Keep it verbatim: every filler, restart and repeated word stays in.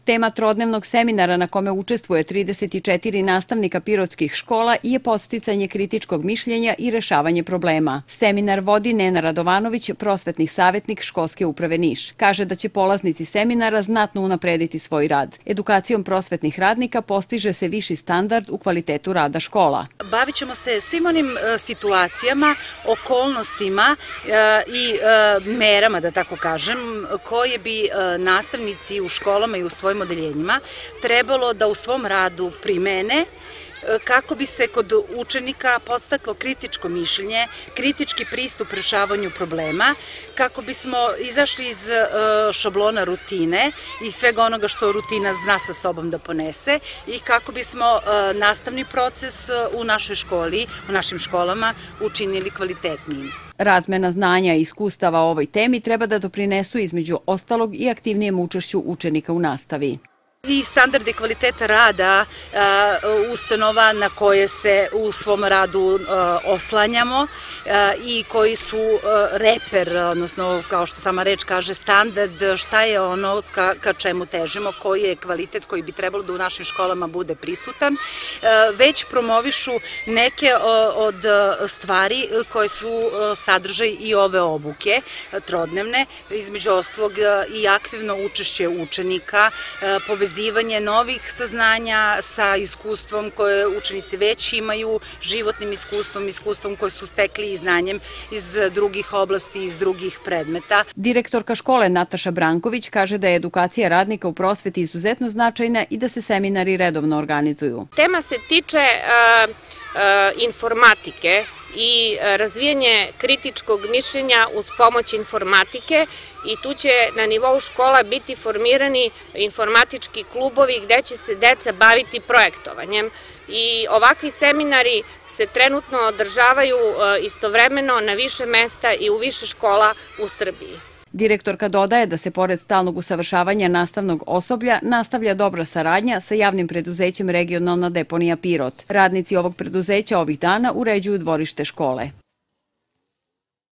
Tema trodnevnog seminara na kome učestvuje trideset četiri nastavnika pirotskih škola je podsticanje kritičkog mišljenja i rešavanje problema. Seminar vodi Nena Radovanović, prosvetni savjetnik Školske uprave Niš. Kaže da će polaznici seminara znatno unaprediti svoj rad. Edukacijom prosvetnih radnika postiže se viši standard u kvalitetu rada škola. Bavit ćemo se svim onim situacijama, okolnostima i merama, da tako kažem, koje bi nastavnici u školama i u svojim odeljenjima trebalo da u svom radu primene kako bi se kod učenika podstaklo kritičko mišljenje, kritički pristup rešavanju problema, kako bismo izašli iz šablona rutine i svega onoga što rutina zna sa sobom da ponese i kako bismo nastavni proces u našoj školi, u našim školama učinili kvalitetnijim. Razmena znanja i iskustava o ovoj temi treba da doprinesu između ostalog i aktivnijem učešću učenika u nastavi. I standardi kvaliteta rada ustanova na koje se u svom radu oslanjamo i koji su reper, odnosno kao što sama reč kaže standard, šta je ono ka čemu težimo, koji je kvalitet koji bi trebalo da u našim školama bude prisutan, već promovišu neke od stvari koje su sadržaj i ove obuke trodnevne, između ostalog i aktivno učešće učenika, povezivanje Povezivanje novih saznanja sa iskustvom koje učenici već imaju, životnim iskustvom, iskustvom koje su stekli i znanjem iz drugih oblasti, iz drugih predmeta. Direktorka škole Nataša Branković kaže da je edukacija radnika u prosveti izuzetno značajna i da se seminari redovno organizuju. Tema se tiče informatike i razvijanje kritičkog mišljenja uz pomoć informatike i tu će na nivou škola biti formirani informatički klubovi gde će se deca baviti projektovanjem i ovakvi seminari se trenutno održavaju istovremeno na više mesta i u više škola u Srbiji. Direktorka dodaje da se pored stalnog usavršavanja nastavnog osoblja nastavlja dobra saradnja sa javnim preduzećem Regionalna deponija Pirot. Radnici ovog preduzeća ovih dana uređuju dvorište škole.